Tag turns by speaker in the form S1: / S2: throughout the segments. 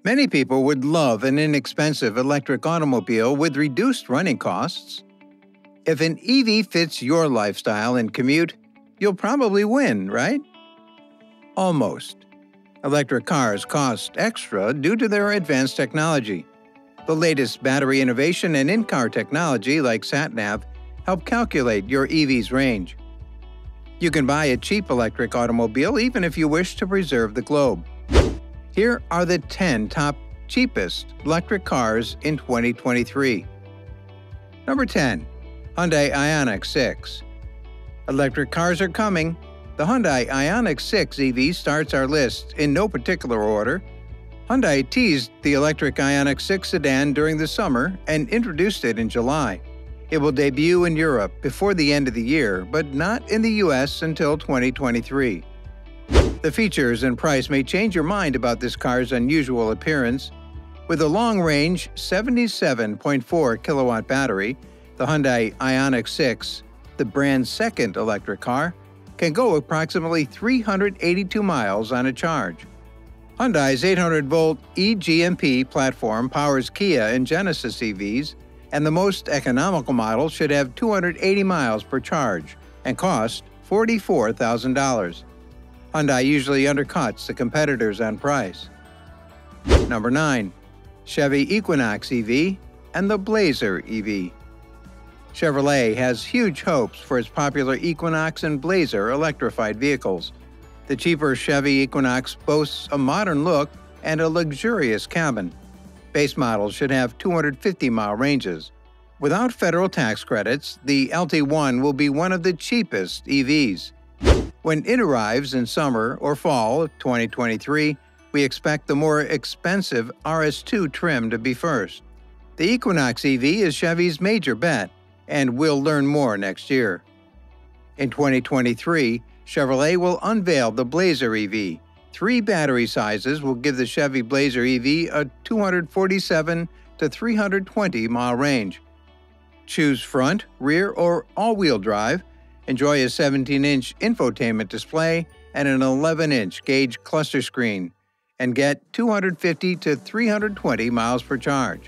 S1: Many people would love an inexpensive electric automobile with reduced running costs. If an EV fits your lifestyle and commute, you'll probably win, right? Almost. Electric cars cost extra due to their advanced technology. The latest battery innovation and in-car technology like SatNav help calculate your EV's range. You can buy a cheap electric automobile even if you wish to preserve the globe. Here are the 10 top cheapest electric cars in 2023. Number 10. Hyundai Ioniq 6. Electric cars are coming. The Hyundai Ioniq 6 EV starts our list in no particular order. Hyundai teased the electric Ioniq 6 sedan during the summer and introduced it in July. It will debut in Europe before the end of the year, but not in the US until 2023. The features and price may change your mind about this car's unusual appearance. With a long-range 77.4 kilowatt battery, the Hyundai Ioniq 6, the brand's second electric car, can go approximately 382 miles on a charge. Hyundai's 800-volt eGMP platform powers Kia and Genesis EVs, and the most economical model should have 280 miles per charge and cost $44,000. Hyundai usually undercuts the competitors on price. Number 9. Chevy Equinox EV and the Blazer EV. Chevrolet has huge hopes for its popular Equinox and Blazer electrified vehicles. The cheaper Chevy Equinox boasts a modern look and a luxurious cabin. Base models should have 250-mile ranges. Without federal tax credits, the LT1 will be one of the cheapest EVs. When it arrives in summer or fall of 2023, we expect the more expensive RS2 trim to be first. The Equinox EV is Chevy's major bet, and we'll learn more next year. In 2023, Chevrolet will unveil the Blazer EV. 3 battery sizes will give the Chevy Blazer EV a 247 to 320-mile range. Choose front, rear, or all-wheel drive. Enjoy a 17-inch infotainment display and an 11-inch gauge cluster screen, and get 250 to 320 miles per charge.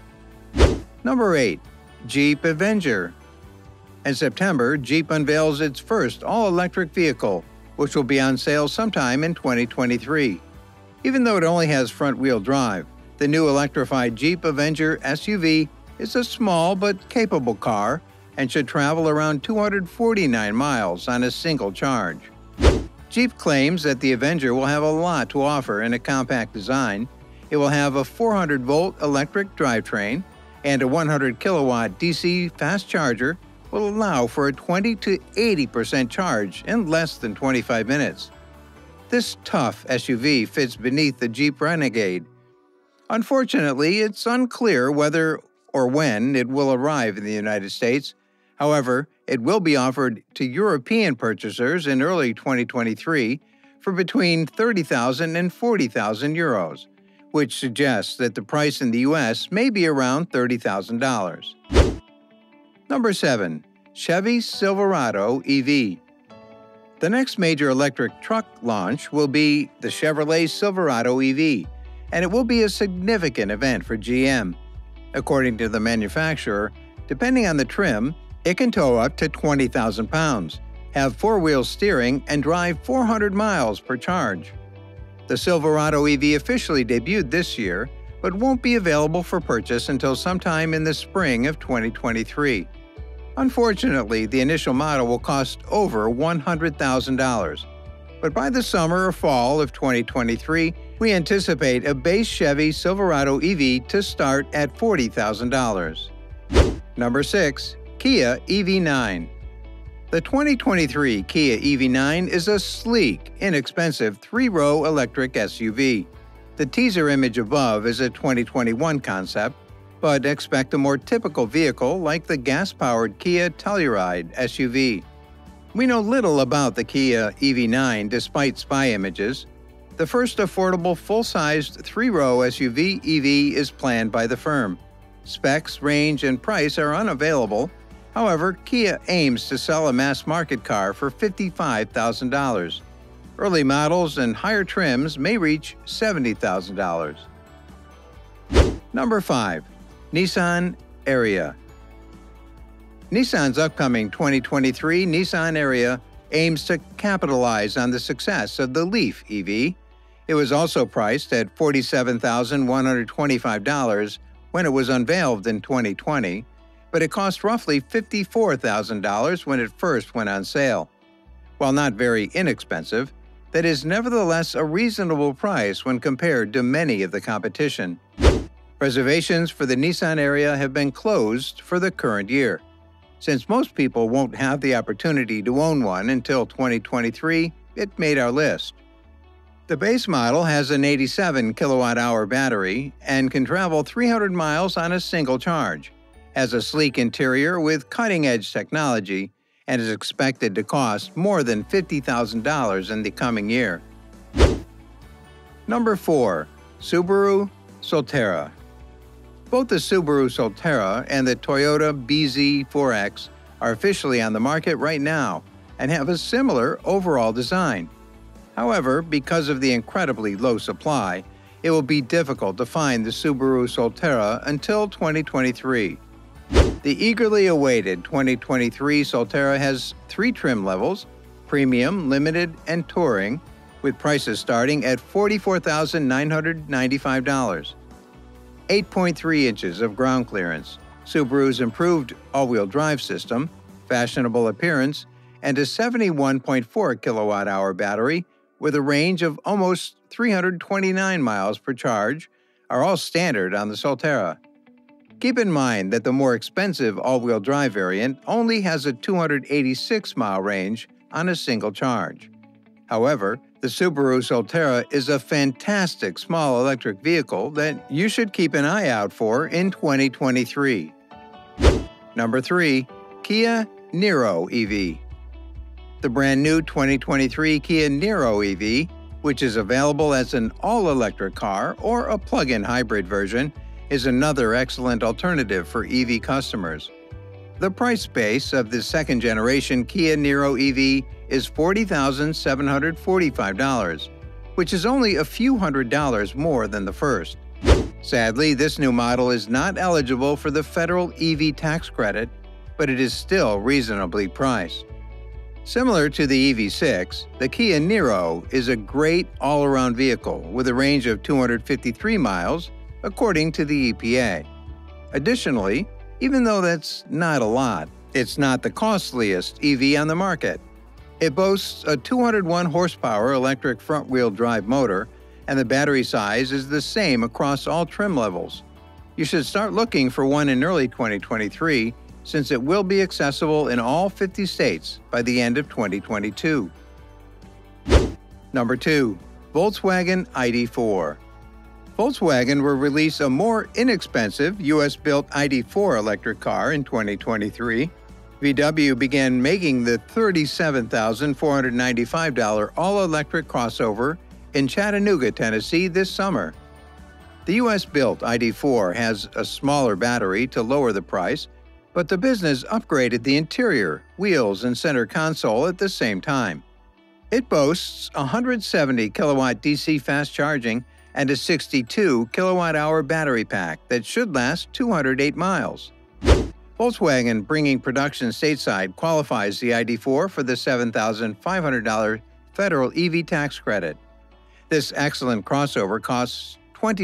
S1: Number 8. Jeep Avenger. In September, Jeep unveils its first all-electric vehicle, which will be on sale sometime in 2023. Even though it only has front-wheel drive, the new electrified Jeep Avenger SUV is a small but capable car and should travel around 249 miles on a single charge. Jeep claims that the Avenger will have a lot to offer in a compact design. It will have a 400-volt electric drivetrain, and a 100-kilowatt DC fast charger will allow for a 20 to 80% charge in less than 25 minutes. This tough SUV fits beneath the Jeep Renegade. Unfortunately, it's unclear whether or when it will arrive in the United States. However, it will be offered to European purchasers in early 2023 for between 30,000 and 40,000 euros, which suggests that the price in the U.S. may be around $30,000. Number 7. Chevy Silverado EV. The next major electric truck launch will be the Chevrolet Silverado EV, and it will be a significant event for GM. According to the manufacturer, depending on the trim, it can tow up to 20,000 pounds, have four-wheel steering, and drive 400 miles per charge. The Silverado EV officially debuted this year, but won't be available for purchase until sometime in the spring of 2023. Unfortunately, the initial model will cost over $100,000. But by the summer or fall of 2023, we anticipate a base Chevy Silverado EV to start at $40,000. Number 6. Kia EV9. The 2023 Kia EV9 is a sleek, inexpensive 3-row electric SUV. The teaser image above is a 2021 concept, but expect a more typical vehicle like the gas-powered Kia Telluride SUV. We know little about the Kia EV9 despite spy images. The first affordable full-sized 3-row SUV EV is planned by the firm. Specs, range, and price are unavailable. However, Kia aims to sell a mass-market car for $55,000. Early models and higher trims may reach $70,000. Number 5. Nissan Area. Nissan's upcoming 2023 Nissan Area aims to capitalize on the success of the Leaf EV. It was also priced at $47,125 when it was unveiled in 2020, but it cost roughly $54,000 when it first went on sale. While not very inexpensive, that is nevertheless a reasonable price when compared to many of the competition. Reservations for the Nissan Area have been closed for the current year. Since most people won't have the opportunity to own one until 2023, it made our list. The base model has an 87 kilowatt-hour battery and can travel 300 miles on a single charge, has a sleek interior with cutting-edge technology, and is expected to cost more than $50,000 in the coming year. Number 4. Subaru Soltera. Both the Subaru Soltera and the Toyota BZ4X are officially on the market right now and have a similar overall design. However, because of the incredibly low supply, it will be difficult to find the Subaru Soltera until 2023. The eagerly awaited 2023 Soltera has 3 trim levels: Premium, Limited, and Touring, with prices starting at $44,995. 8.3 inches of ground clearance, Subaru's improved all-wheel drive system, fashionable appearance, and a 71.4 kilowatt-hour battery with a range of almost 329 miles per charge are all standard on the Soltera. Keep in mind that the more expensive all-wheel drive variant only has a 286-mile range on a single charge. However, the Subaru Soltera is a fantastic small electric vehicle that you should keep an eye out for in 2023. Number 3. Kia Niro EV. The brand new 2023 Kia Niro EV, which is available as an all-electric car or a plug-in hybrid version, is another excellent alternative for EV customers. The price base of the second-generation Kia Niro EV is $40,745, which is only a few $100s more than the first. Sadly, this new model is not eligible for the federal EV tax credit, but it is still reasonably priced. Similar to the EV6, the Kia Niro is a great all-around vehicle with a range of 253 miles, according to the EPA. Additionally, even though that's not a lot, it's not the costliest EV on the market. It boasts a 201 horsepower electric front-wheel drive motor, and the battery size is the same across all trim levels. You should start looking for one in early 2023, since it will be accessible in all 50 states by the end of 2022. Number 2. Volkswagen ID4. Volkswagen will release a more inexpensive US-built ID4 electric car in 2023. VW began making the $37,495 all-electric crossover in Chattanooga, Tennessee this summer. The US-built ID4 has a smaller battery to lower the price, but the business upgraded the interior, wheels, and center console at the same time. It boasts 170 kilowatt DC fast charging and a 62 kilowatt-hour battery pack that should last 208 miles. Volkswagen bringing production stateside qualifies the ID4 for the $7,500 federal EV tax credit. This excellent crossover costs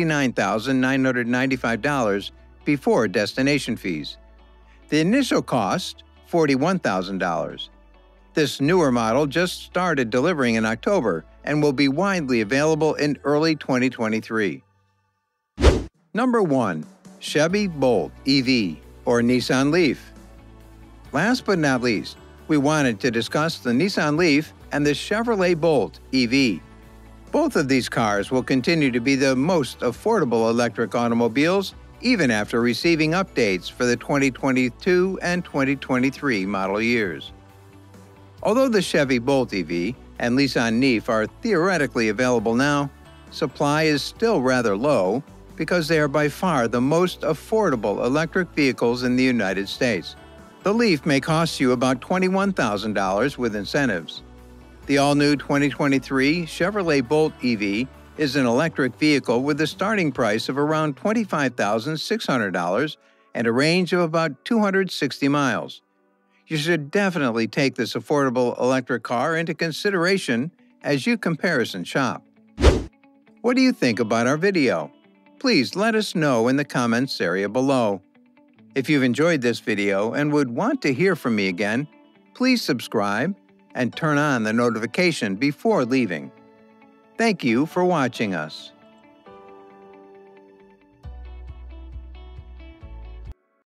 S1: $29,995 before destination fees. The initial cost, $41,000. This newer model just started delivering in October and will be widely available in early 2023. Number 1. Chevy Bolt EV or Nissan Leaf. Last but not least, we wanted to discuss the Nissan Leaf and the Chevrolet Bolt EV. Both of these cars will continue to be the most affordable electric automobiles even after receiving updates for the 2022 and 2023 model years. Although the Chevy Bolt EV and Nissan Leaf are theoretically available now, supply is still rather low because they are by far the most affordable electric vehicles in the United States. The Leaf may cost you about $21,000 with incentives. The all-new 2023 Chevrolet Bolt EV is an electric vehicle with a starting price of around $25,600 and a range of about 260 miles. You should definitely take this affordable electric car into consideration as you comparison shop. What do you think about our video? Please let us know in the comments area below. If you've enjoyed this video and would want to hear from me again, please subscribe and turn on the notification before leaving. Thank you for watching us.